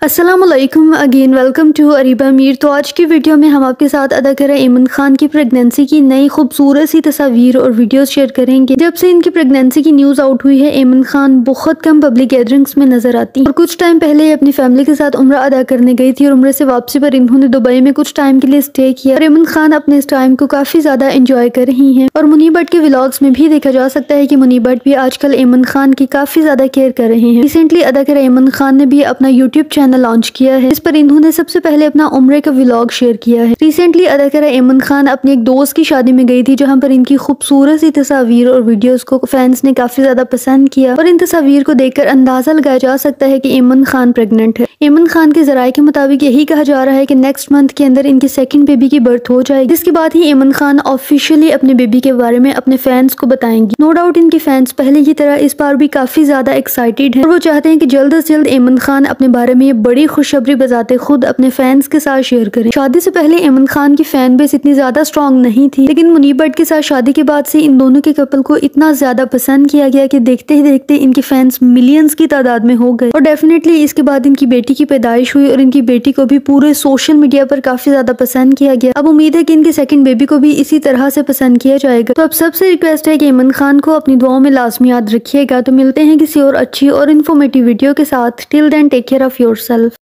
अस्सलामुअलैकुम again, welcome to Ariba Mir. तो आज की वीडियो में हम आपके साथ अदाकारा ऐमन खान की प्रेगनेंसी की नई खूबसूरत सी तस्वीर और वीडियोस शेयर करेंगे। जब से इनकी प्रेगनेंसी की न्यूज आउट हुई है, ऐमन खान बहुत कम पब्लिक गैदरिंग्स में नजर आती हैं और कुछ टाइम पहले ये अपनी फैमिली के साथ उम्रा अदा करने गई थी और उम्रे से वापसी पर इन्होंने दुबई में कुछ टाइम के लिए स्टे किया और ऐमन खान अपने इस टाइम को काफी ज्यादा एंजॉय कर रही है। और मुनीब भट्ट के व्लॉग्स में भी देखा जा सकता है कि मुनीब भट्ट भी आजकल ऐमन खान की काफी ज्यादा केयर कर रहे हैं। रिसेंटली अदाकारा ऐमन खान ने भी अपना यूट्यूब चैनल लॉन्च किया है, इस पर इन्होंने सबसे पहले अपना उम्रे का व्लॉग शेयर किया है। रिसेंटली अदाकारा ऐमन खान अपने एक दोस्त की शादी में गई थी, जहां पर इनकी खूबसूरत सी तस्वीर और वीडियोस को फैंस ने काफी ज्यादा पसंद किया और इन तस्वीर को देखकर अंदाजा लगाया जा सकता है कि ऐमन खान प्रेग्नेंट है। ऐमन खान के जराये के मुताबिक यही कहा जा रहा है कि नेक्स्ट मंथ के अंदर इनकी सेकंड बेबी की बर्थ हो जाएगी, जिसके बाद ही ऐमन खान ऑफिशियली अपने बेबी के बारे में अपने फैंस को बताएंगी। नो डाउट इनके फैंस पहले की तरह इस बार भी काफी ज्यादा एक्साइटेड हैं और वो चाहते हैं कि जल्द से जल्द ऐमन खान अपने बारे में ये बड़ी खुशखबरी बताते खुद अपने फैंस के साथ शेयर करें। शादी से पहले ऐमन खान की फैन बेस इतनी ज्यादा स्ट्रॉन्ग नहीं थी, लेकिन मुनीब भट्ट के साथ शादी के बाद से इन दोनों के कपल को इतना ज्यादा पसंद किया गया कि देखते ही देखते इनके फैंस मिलियंस की तादाद में हो गए और डेफिनेटली इसके बाद इनकी बेटी की पैदाइश हुई और इनकी बेटी को भी पूरे सोशल मीडिया पर काफी ज्यादा पसंद किया गया। अब उम्मीद है कि इनकी सेकंड बेबी को भी इसी तरह से पसंद किया जाएगा। तो अब सबसे रिक्वेस्ट है कि ऐमन खान को अपनी दुआओं में लाजमी याद रखिएगा। तो मिलते हैं किसी और अच्छी और इन्फॉर्मेटिव वीडियो के साथ। Till then take care of yourself.